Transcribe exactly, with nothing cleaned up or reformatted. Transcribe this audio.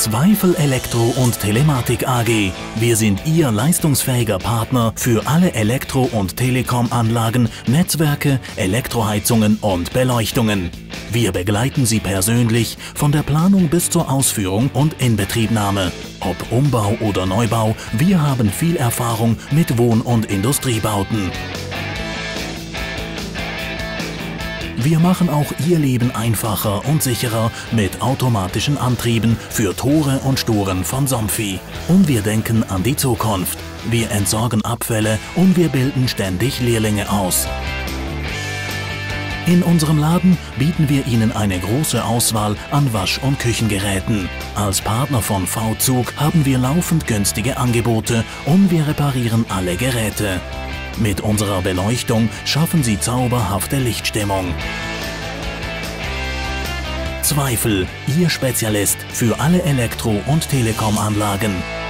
Zweifel Elektro- und Telematik A G. Wir sind Ihr leistungsfähiger Partner für alle Elektro- und Telekom-Anlagen, Netzwerke, Elektroheizungen und Beleuchtungen. Wir begleiten Sie persönlich von der Planung bis zur Ausführung und Inbetriebnahme. Ob Umbau oder Neubau, wir haben viel Erfahrung mit Wohn- und Industriebauten. Wir machen auch Ihr Leben einfacher und sicherer mit automatischen Antrieben für Tore und Storen von Somfy. Und wir denken an die Zukunft. Wir entsorgen Abfälle und wir bilden ständig Lehrlinge aus. In unserem Laden bieten wir Ihnen eine große Auswahl an Wasch- und Küchengeräten. Als Partner von V-Zug haben wir laufend günstige Angebote und wir reparieren alle Geräte. Mit unserer Beleuchtung schaffen Sie zauberhafte Lichtstimmung. Zweifel, Ihr Spezialist für alle Elektro- und Telekom-Anlagen.